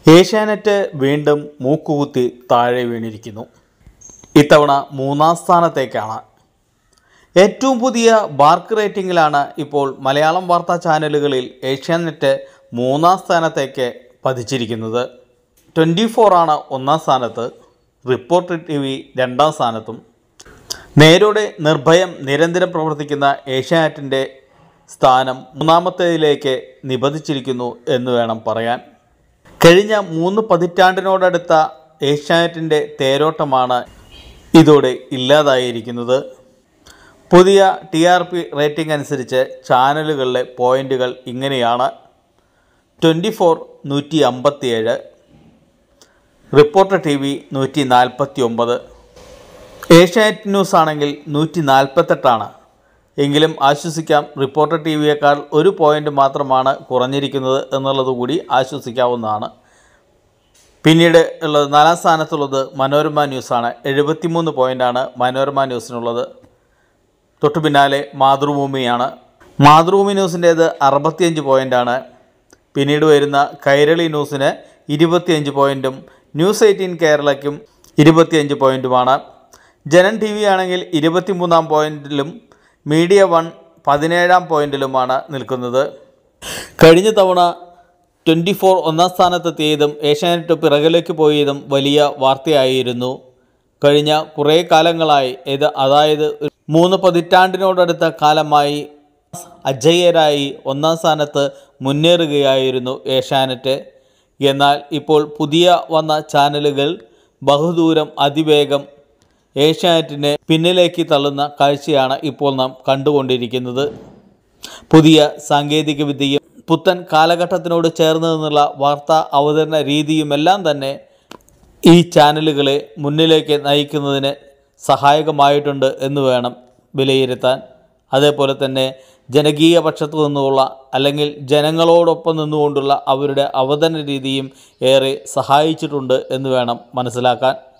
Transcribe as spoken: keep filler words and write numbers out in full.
ഏഷ്യാനെറ്റ് വീണ്ടും മൂക്കുകുത്തി താഴെ വീണിരിക്കുന്നു. ഇത്തവണ മൂന്നാം സ്ഥാനത്തേക്കാണ്. ഏറ്റവും പുതിയ ബാർക്ക് റേറ്റിംഗിലാണ് ഇപ്പോൾ മലയാളം വാർത്താ ചാനലുകളിൽ ഏഷ്യാനെറ്റ് മൂന്നാം സ്ഥാനത്തേക്ക് പതിച്ചിരിക്കുന്നത്. ട്വൻറ്റി ഫോറാണ് ഒന്നാം സ്ഥാനത്ത്, റിപ്പോർട്ടർ ടി വി രണ്ടാം സ്ഥാനത്തും. നേരോടെ നിർഭയം നിരന്തരം പ്രവർത്തിക്കുന്ന ഏഷ്യാനെറ്റിൻ്റെ സ്ഥാനം മൂന്നാമത്തേതിലേക്ക് നിബന്ധിച്ചിരിക്കുന്നു എന്ന് വേണം പറയാൻ. കഴിഞ്ഞ മൂന്ന് പതിറ്റാണ്ടിനോടടുത്ത ഏഷ്യാനെറ്റിൻ്റെ തേരോട്ടമാണ് ഇതോടെ ഇല്ലാതായിരിക്കുന്നത്. പുതിയ ടി ആർ പി റേറ്റിംഗ് അനുസരിച്ച് ചാനലുകളിലെ പോയിൻ്റുകൾ ഇങ്ങനെയാണ്: ട്വൻറ്റി ഫോർ നൂറ്റി അമ്പത്തിയേഴ്, റിപ്പോർട്ടർ ടി വി നൂറ്റി നാൽപ്പത്തി ഒമ്പത്, ഏഷ്യാനെറ്റ് ന്യൂസ് ആണെങ്കിൽ നൂറ്റി നാൽപ്പത്തെട്ടാണ്. എങ്കിലും ആശ്വസിക്കാം, റിപ്പോർട്ടർ ടി വിയേക്കാൾ ഒരു പോയിൻ്റ് മാത്രമാണ് കുറഞ്ഞിരിക്കുന്നത് എന്നുള്ളതുകൂടി ആശ്വസിക്കാവുന്നതാണ്. പിന്നീട് ഉള്ളത് നാലാം സ്ഥാനത്തുള്ളത് മനോരമ ന്യൂസാണ്. എഴുപത്തിമൂന്ന് പോയിൻ്റാണ് മനോരമ ന്യൂസിനുള്ളത്. തൊട്ടു പിന്നാലെ മാതൃഭൂമിയാണ്. മാതൃഭൂമി ന്യൂസിൻ്റേത് അറുപത്തിയഞ്ച് പോയിൻ്റാണ്. പിന്നീട് വരുന്ന കൈരളി ന്യൂസിന് ഇരുപത്തിയഞ്ച് പോയിൻറ്റും ന്യൂസ് എയ്റ്റീൻ കേരളയ്ക്കും ഇരുപത്തിയഞ്ച് പോയിൻറ്റുമാണ്. ജനം ടി വി ആണെങ്കിൽ ഇരുപത്തിമൂന്നാം പോയിൻറ്റിലും മീഡിയ വൺ പതിനേഴാം പോയിൻറ്റിലുമാണ് നിൽക്കുന്നത്. കഴിഞ്ഞ തവണ ട്വൻറ്റി ഫോർ ഒന്നാം സ്ഥാനത്തെത്തിയതും ഏഷ്യാനെറ്റ് പിറകിലേക്ക് പോയതും വലിയ വാർത്തയായിരുന്നു. കഴിഞ്ഞ കുറേ കാലങ്ങളായി ഇത് അതായത് മൂന്ന് പതിറ്റാണ്ടിനോടടുത്ത കാലമായി അജയ്യരായി ഒന്നാം സ്ഥാനത്ത് മുന്നേറുകയായിരുന്നു ഏഷ്യാനെറ്റ്. എന്നാൽ ഇപ്പോൾ പുതിയ വന്ന ചാനലുകൾ ബഹുദൂരം അതിവേഗം ഏഷ്യാനെറ്റിനെ പിന്നിലേക്ക് തള്ളുന്ന കാഴ്ചയാണ് ഇപ്പോൾ നാം കണ്ടുകൊണ്ടിരിക്കുന്നത്. പുതിയ സാങ്കേതികവിദ്യയും പുത്തൻ കാലഘട്ടത്തിനോട് ചേർന്ന് നിന്നുള്ള വാർത്താ അവതരണ രീതിയുമെല്ലാം തന്നെ ഈ ചാനലുകളെ മുന്നിലേക്ക് നയിക്കുന്നതിന് സഹായകമായിട്ടുണ്ട് എന്ന് വേണം വിലയിരുത്താൻ. അതേപോലെ തന്നെ ജനകീയ പക്ഷത്തു നിന്നുള്ള അല്ലെങ്കിൽ ജനങ്ങളോടൊപ്പം നിന്നുകൊണ്ടുള്ള അവരുടെ അവതരണ രീതിയും ഏറെ സഹായിച്ചിട്ടുണ്ട് എന്ന് വേണം മനസ്സിലാക്കാൻ.